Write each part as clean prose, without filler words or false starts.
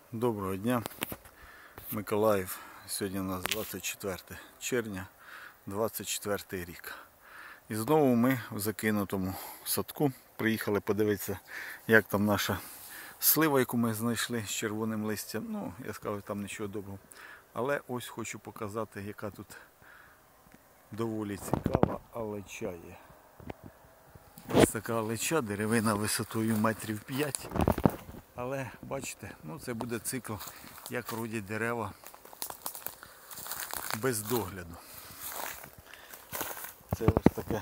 Доброго дня, Миколаїв. Сьогодні у нас 24 червня, 24 рік. І знову ми в закинутому садку приїхали подивитися, як там наша слива, яку ми знайшли з червоним листям. Ну, я сказав, там нічого доброго. Але ось хочу показати, яка тут доволі цікава алеча є. Ось така алеча, деревина висотою метрів 5. Але бачите, ну це буде цикл, як родять дерева без догляду. Це ось таке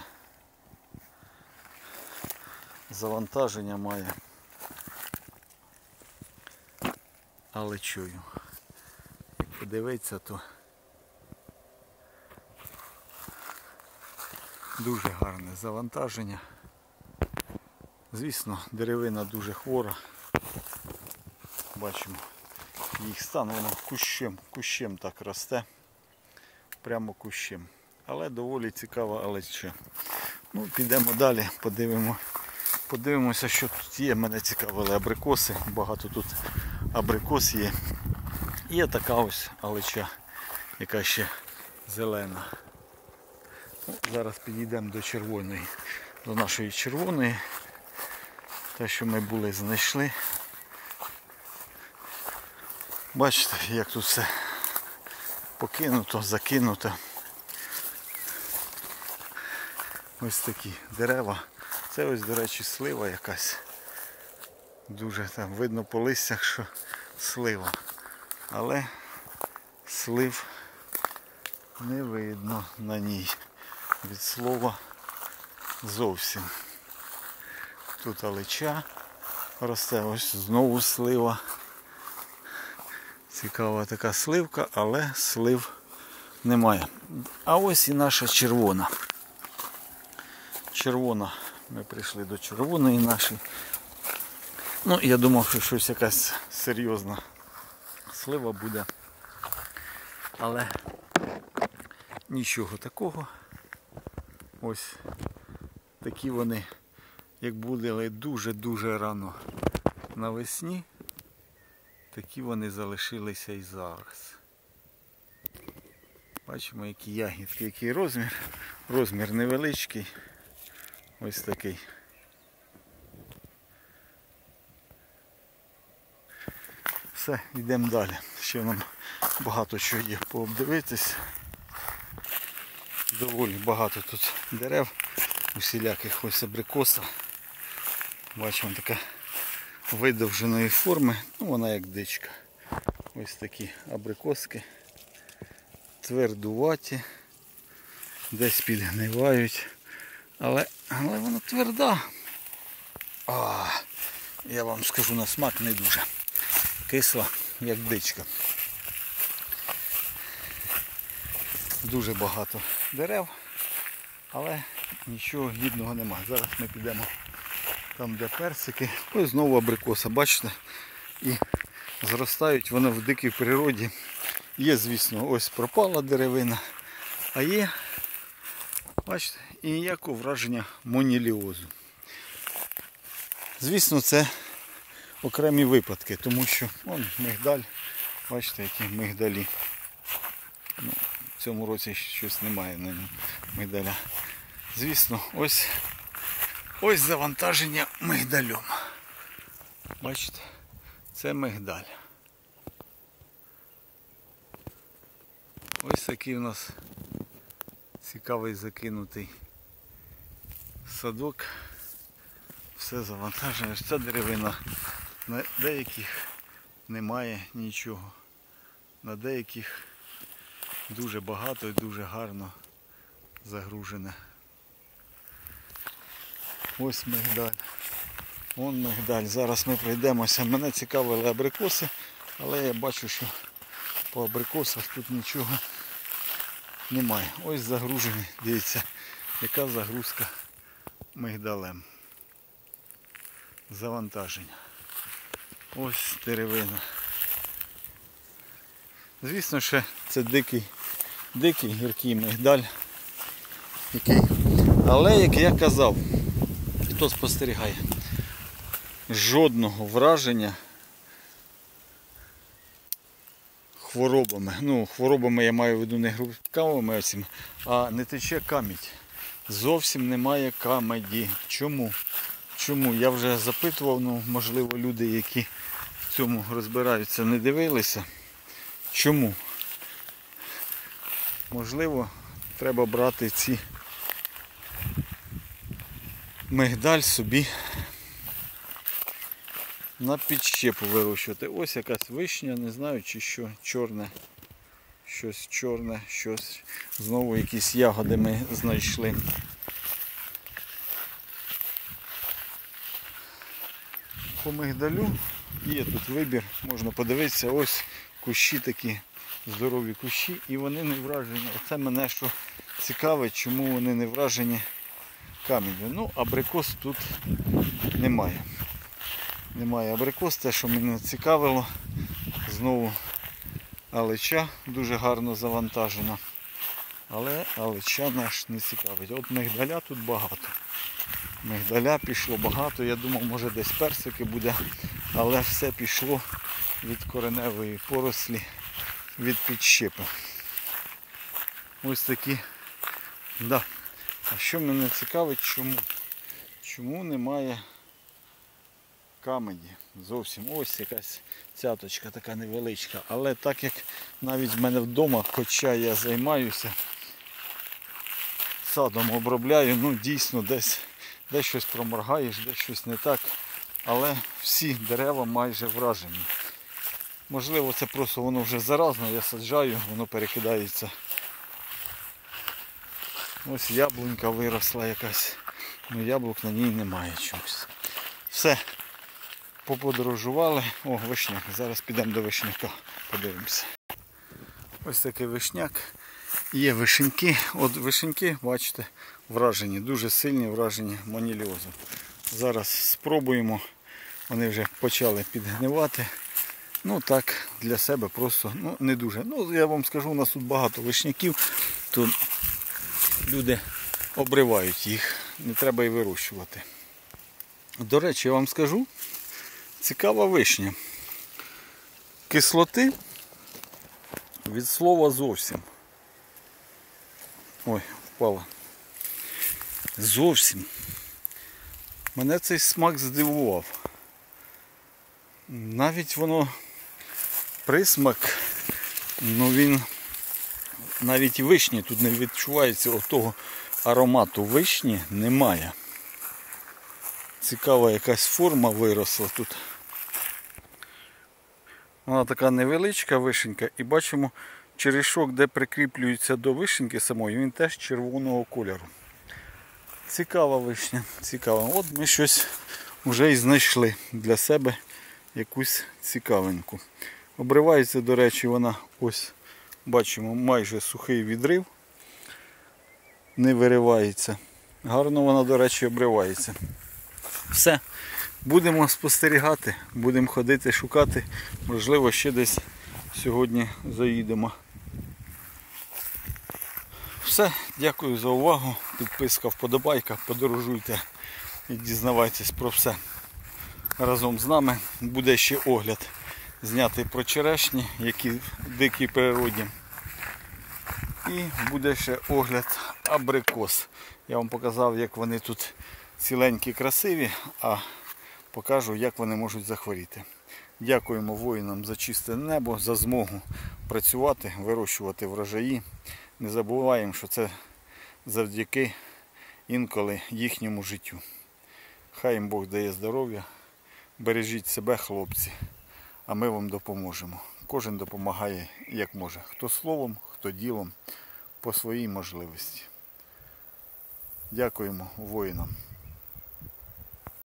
завантаження має алечою. Як подивитися, то дуже гарне завантаження. Звісно, деревина дуже хвора. Бачимо їх стан, воно кущем так росте, прямо кущем. Але доволі цікава алеча. Ну, підемо далі, подивимося, що тут є. Мене цікавили абрикоси, багато тут абрикос є. І є така ось алеча, яка ще зелена. Ну, зараз підійдемо до червоної, до нашої червоної. Те, що ми були, знайшли. Бачите, як тут все покинуто, закинуто. Ось такі дерева. Це ось, до речі, слива якась. Дуже там видно по листях, що слива. Але слив не видно на ній. Від слова зовсім. Тут алеча росте, ось знову слива. Цікава така сливка, але слив немає. А ось і наша червона. Червона. Ми прийшли до червоної нашої. Ну, я думав, що щось якась серйозна слива буде. Але нічого такого. Ось такі вони, як були дуже-дуже рано навесні, такі вони залишилися і зараз. Бачимо, які ягідки, який розмір. Розмір невеличкий. Ось такий. Все, йдемо далі. Ще нам багато що є пообдивитись. Доволі багато тут дерев, усіляких ось абрикоса. Бачимо, така видовженої форми, ну вона як дичка. Ось такі абрикоски, твердуваті, десь підгнивають, але вона тверда. Я вам скажу, на смак не дуже. Кисла, як дичка. Дуже багато дерев, але нічого гідного немає. Зараз ми підемо там, де персики. Ось знову абрикоса, бачите? І зростають вони в дикій природі. Є, звісно, ось пропала деревина, а є, бачите, і ніякого враження моніліозу. Звісно, це окремі випадки, тому що вон мигдаль, бачите, які мигдалі. Ну, в цьому році щось немає на мигдаля. Звісно, ось завантаження мигдалем. Бачите, це мигдаль. Ось такий у нас цікавий закинутий садок. Все завантажено. Ось ця деревина. На деяких немає нічого. На деяких дуже багато і дуже гарно загружене. Ось мигдаль. Вон мигдаль. Зараз ми пройдемося. Мене цікавили абрикоси, але я бачу, що по абрикосах тут нічого немає. Ось загружений. Дивіться, яка загрузка мигдалем. Завантаження. Ось деревина. Звісно, що це дикий гіркий мигдаль. Але, як я казав, хто спостерігає, жодного враження хворобами. Ну, хворобами я маю в виду не грудками, а не тече камідь. Зовсім немає камеді. Чому? Чому? Я вже запитував, ну, можливо, люди, які в цьому розбираються, не дивилися. Чому? Можливо, треба брати ці мигдаль собі на підщепу вирощувати. Ось якась вишня, не знаю чи що, чорне. Щось чорне, щось. Знову якісь ягоди ми знайшли. По мигдалю є тут вибір, можна подивитися, ось кущі такі, здорові кущі, і вони не вражені. Оце мене що цікавить, чому вони не вражені камінню. Ну, абрикос тут немає. Немає абрикос, те, що мене цікавило. Знову алеча дуже гарно завантажена. Але алеча наш не цікавить. От мигдаля тут багато. Мигдаля пішло багато. Я думав, може десь персики буде, але все пішло від кореневої порослі, від підщепи. Ось такі. Да. А що мене цікавить, чому? Чому немає камеді? Зовсім ось якась цяточка така невеличка. Але так як навіть в мене вдома, хоча я займаюся садом, обробляю, ну дійсно десь щось проморгаєш, десь щось не так. Але всі дерева майже вражені. Можливо, це просто воно вже заразно, я саджаю, воно перекидається. Ось яблунька виросла якась, але яблук на ній немає чогось. Все, поподорожували. О, вишняк, зараз підемо до вишняка, подивимося. Ось такий вишняк. Є вишеньки. От вишеньки, бачите, вражені, дуже сильні вражені маніліозом. Зараз спробуємо. Вони вже почали підгнивати. Ну так, для себе просто, ну не дуже. Ну, я вам скажу, у нас тут багато вишняків, то люди обривають їх, не треба і вирощувати. До речі, я вам скажу, цікава вишня. Кислоти від слова зовсім. Ой, впала. Зовсім. Мене цей смак здивував. Навіть воно присмак, ну він навіть і вишні тут не відчувається, отого аромату вишні немає. Цікава якась форма виросла тут. Вона така невеличка вишенька і бачимо черешок, де прикріплюється до вишеньки самої, він теж червоного кольору. Цікава вишня, цікава. От ми щось вже і знайшли для себе, якусь цікавинку. Обривається, до речі, вона ось, бачимо, майже сухий відрив. Не виривається. Гарно вона, до речі, обривається. Все. Будемо спостерігати, будемо ходити, шукати. Можливо, ще десь сьогодні заїдемо. Все. Дякую за увагу. Підписка, вподобайка. Подорожуйте і дізнавайтесь про все. Разом з нами буде ще огляд знятий про черешні, які в дикій природі. І буде ще огляд абрикос. Я вам показав, як вони тут ціленькі, красиві, а покажу, як вони можуть захворіти. Дякуємо воїнам за чисте небо, за змогу працювати, вирощувати врожаї. Не забуваємо, що це завдяки інколи їхньому життю. Хай їм Бог дає здоров'я. Бережіть себе, хлопці, а ми вам допоможемо. Кожен допомагає як може. Хто словом, хто ділом, по своїй можливості. Дякуємо воїнам.